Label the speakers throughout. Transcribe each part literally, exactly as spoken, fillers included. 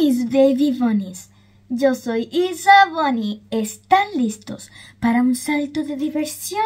Speaker 1: mis baby bunnies. Yo soy Isa Bunny. ¿Están listos para un salto de diversión?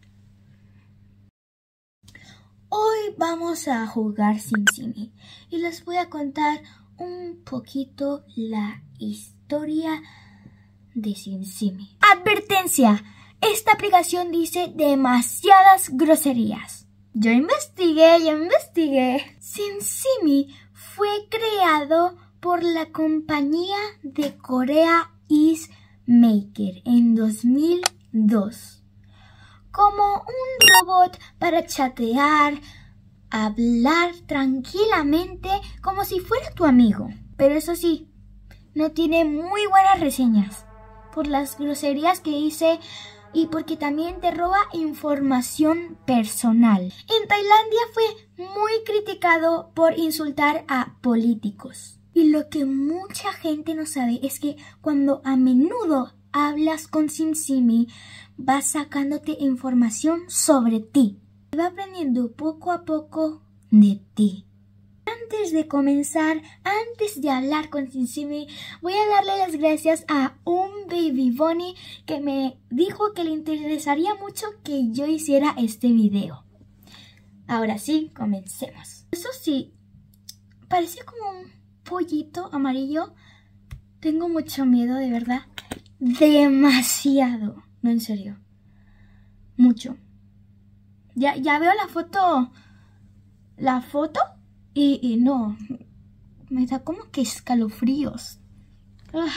Speaker 1: Hoy vamos a jugar SimSimi y les voy a contar un poquito la historia de SimSimi. Advertencia, esta aplicación dice demasiadas groserías. Yo investigué, yo investigué. SimSimi fue creado por la compañía de Corea East Maker en dos mil dos. Como un robot para chatear, hablar tranquilamente como si fuera tu amigo. Pero eso sí, no tiene muy buenas reseñas por las groserías que hice y porque también te roba información personal. En Tailandia fue muy criticado por insultar a políticos. Y lo que mucha gente no sabe es que cuando a menudo hablas con SimSimi, vas sacándote información sobre ti. Va aprendiendo poco a poco de ti. Antes de comenzar, antes de hablar con SimSimi, voy a darle las gracias a un baby bunny que me dijo que le interesaría mucho que yo hiciera este video. Ahora sí, comencemos. Eso sí, parece como un pollito amarillo. Tengo mucho miedo, de verdad. Demasiado. No, en serio. Mucho. Ya, ya veo la foto. La foto. Y, y no. Me da como que escalofríos. Ah.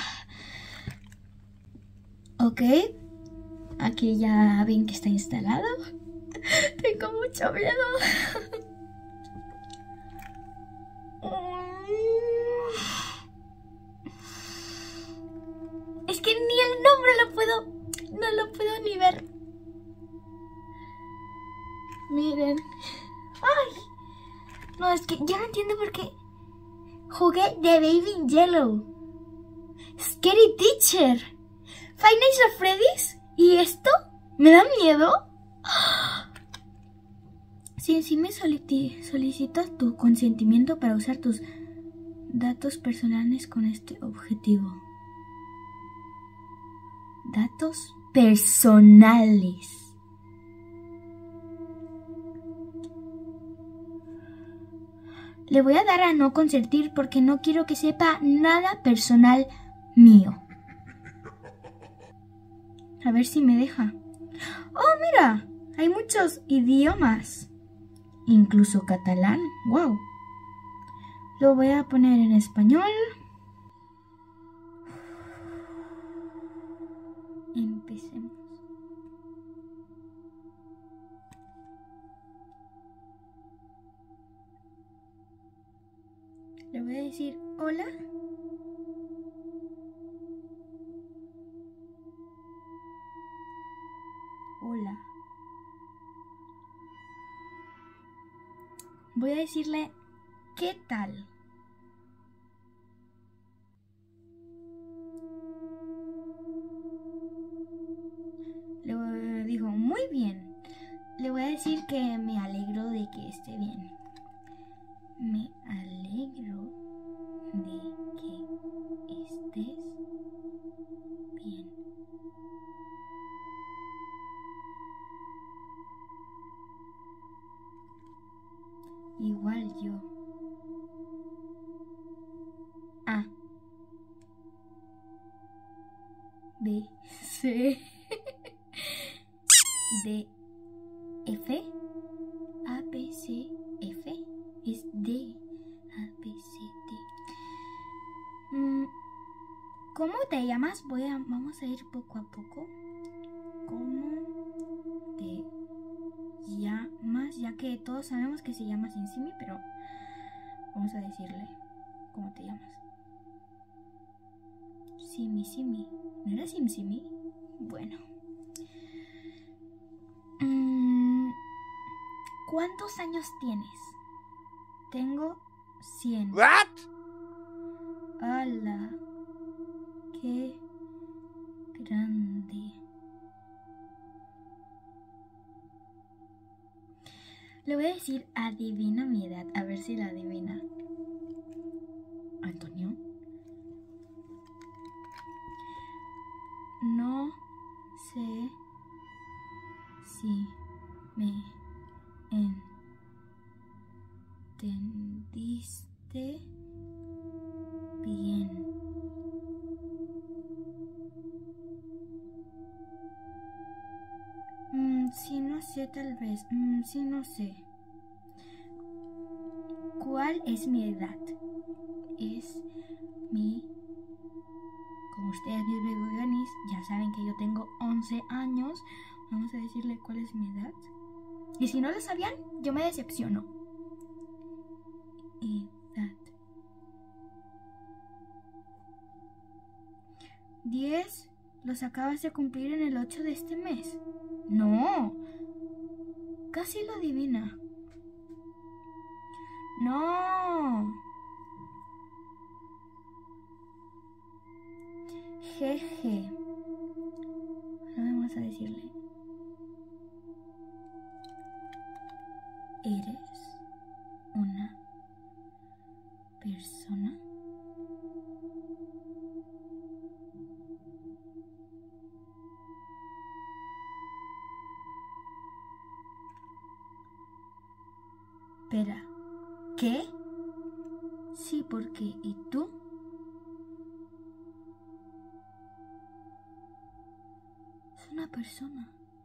Speaker 1: Ok. Aquí ya ven que está instalado. Tengo mucho miedo. Es que ni el nombre lo puedo, no lo puedo ni ver. Miren. Ay. No, es que yo no entiendo por qué jugué The Baby in Yellow, Scary Teacher, Five Nights at Freddy's. ¿Y esto? ¿Me da miedo? Sí, sí me solicitas tu consentimiento para usar tus datos personales con este objetivo. Datos personales. Le voy a dar a no consentir porque no quiero que sepa nada personal mío. A ver si me deja. ¡Oh, mira! Hay muchos idiomas. Incluso catalán. ¡Wow! Lo voy a poner en español. Empecemos. Le voy a decir hola. Hola. Voy a decirle ¿qué tal? Le digo muy bien. Le voy a decir que me alegro de que esté bien. Me alegro de que estés bien. Igual yo. A. B. C. D. F. A, B, C, F. Es D. A, B, C, D. Mm, ¿Cómo te llamas? Voy a, vamos a ir poco a poco. ¿Cómo te llamas? Ya que todos sabemos que se llama SimSimi, pero vamos a decirle ¿cómo te llamas? Simi, Simi. ¿No era SimSimi? Bueno. Mm, ¿Cuántos años tienes? Tengo cien.
Speaker 2: What?
Speaker 1: ¡Hala! ¡Qué grande! Le voy a decir adivina mi edad, a ver si la adivina. ¿Antonio? tal vez. Mm, sí, no sé. ¿Cuál es mi edad? Es mi... Como ustedes mis baby ya saben que yo tengo once años. Vamos a decirle cuál es mi edad. Y si no lo sabían, yo me decepciono. Edad. diez. Los acabas de cumplir en el ocho de este mes. No. Casi lo adivina. No. Jeje. Ahora vamos a decirle. ¿Eres una persona? Espera, ¿qué? Sí, porque ¿y tú? Es una persona.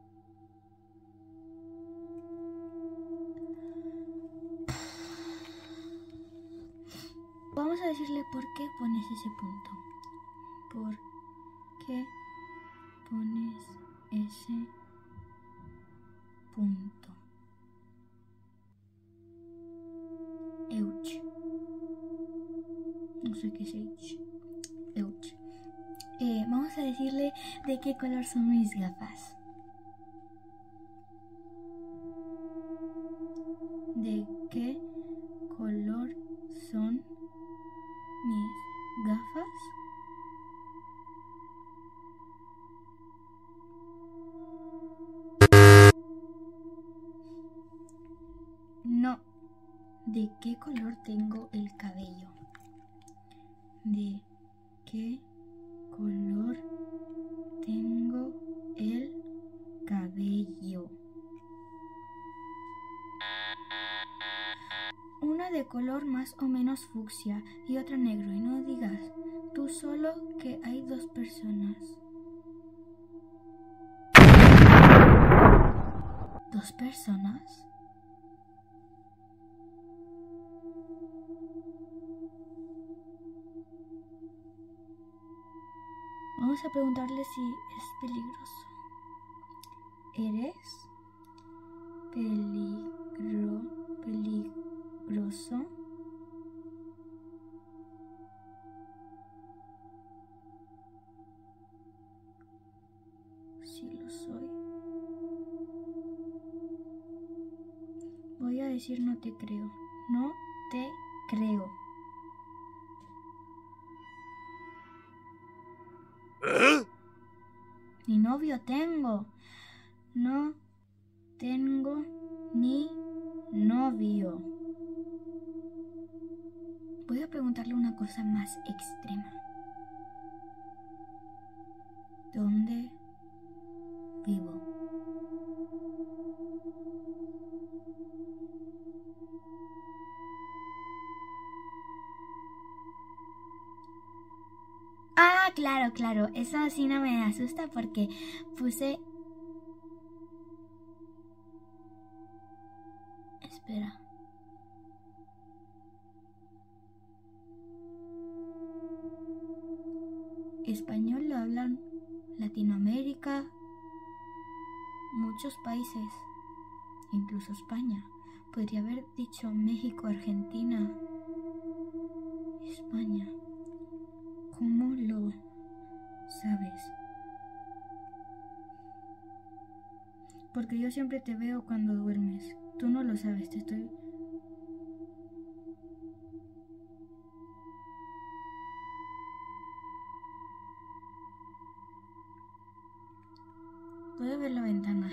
Speaker 1: Vamos a decirle por qué pones ese punto. ¿Por qué pones ese punto? Euch. No sé qué es Euch. Euch. Eh, vamos a decirle de qué color son mis gafas. ¿De qué color son mis gafas? No. ¿De qué color tengo el cabello? ¿De qué color tengo el cabello? Una de color más o menos fucsia y otra negro. Y no digas tú solo que hay dos personas. ¿Dos personas? Vamos a preguntarle si es peligroso. ¿Eres peligro, peligroso? Sí lo soy. Voy a decir no te creo. No te creo.
Speaker 2: ¿Eh?
Speaker 1: Ni novio tengo. No tengo ni novio. Voy a preguntarle una cosa más extrema. ¿Dónde vivo? Ah, claro, claro. Eso sí no me asusta porque puse... Espera. Español lo hablan Latinoamérica, muchos países, incluso España. Podría haber dicho México, Argentina, España. ¿Cómo lo sabes? Porque yo siempre te veo cuando duermes. Tú no lo sabes, te estoy... Puedo ver la ventana.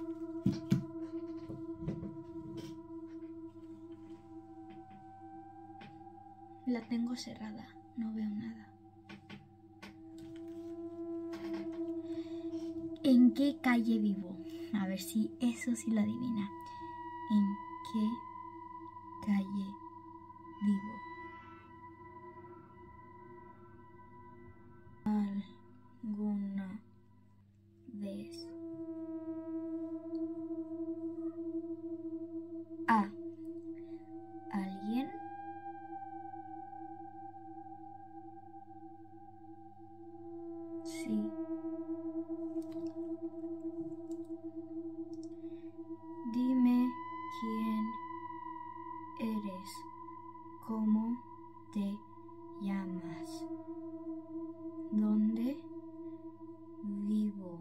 Speaker 1: La tengo cerrada, no veo nada. ¿En qué calle vivo? A ver si eso sí lo adivina. ¿En qué calle vivo? ¿Alguna vez Sí. Dime quién eres, cómo te llamas, dónde vivo.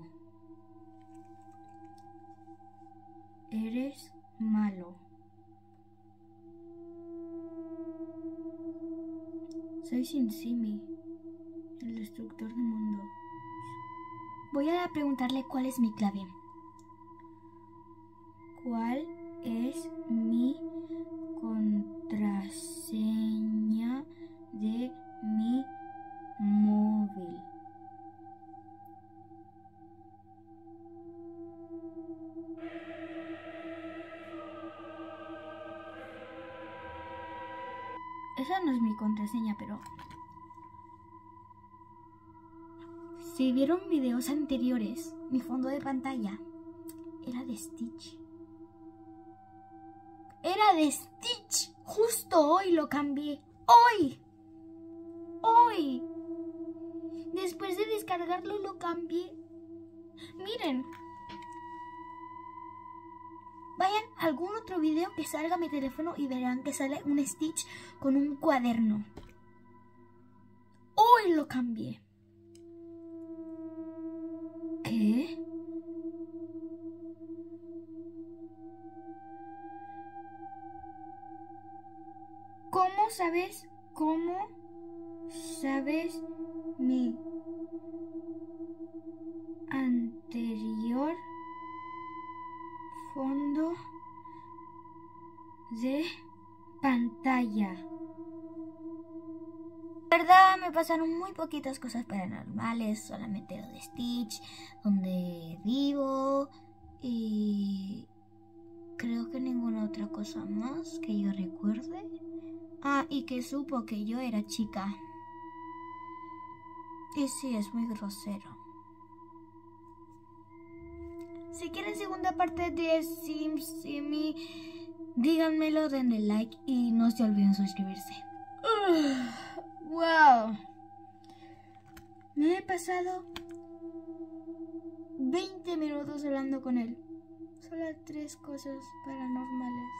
Speaker 1: Eres malo. Soy SimSimi, el destructor de mundo. Voy a preguntarle cuál es mi clave. ¿Cuál es mi contraseña de mi móvil? Esa no es mi contraseña, pero... Si vieron videos anteriores, mi fondo de pantalla era de Stitch. Era de Stitch. Justo hoy lo cambié. ¡Hoy! ¡Hoy! Después de descargarlo lo cambié. Miren. Vayan a algún otro video que salga mi teléfono y verán que sale un Stitch con un cuaderno. Hoy lo cambié. ¿Qué? ¿Cómo sabes? ¿Cómo sabes mi anterior fondo de pantalla? La verdad me pasaron muy poquitas cosas paranormales, solamente lo de Stitch, donde vivo y creo que ninguna otra cosa más que yo recuerde. Ah, y que supo que yo era chica. Y sí, es muy grosero. Si quieren segunda parte de SimSimi, díganmelo, denle like y no se olviden suscribirse. Uh, wow. Me he pasado veinte minutos hablando con él. Solo tres cosas paranormales.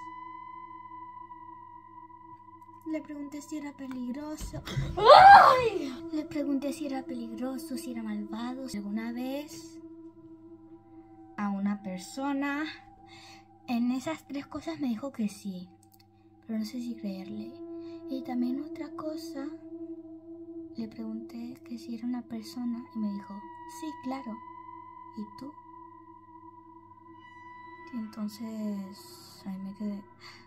Speaker 1: Le pregunté si era peligroso. ¡Ay! Le pregunté si era peligroso, si era malvado. Alguna vez a una persona. En esas tres cosas me dijo que sí, pero no sé si creerle. Y también otra cosa, le pregunté que si era una persona y me dijo, sí, claro. ¿Y tú? Y entonces ahí me quedé.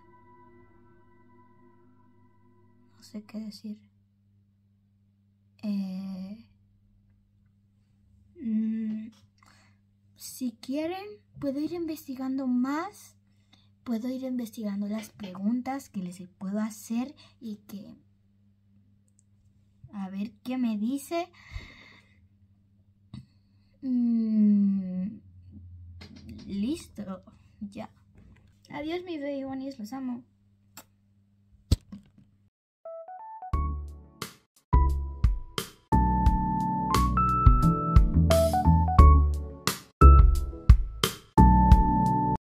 Speaker 1: No sé qué decir. Eh, mmm, si quieren, puedo ir investigando más. Puedo ir investigando las preguntas que les puedo hacer y que... A ver qué me dice. Mm, listo, ya. Adiós, mis baby bunnies, los amo.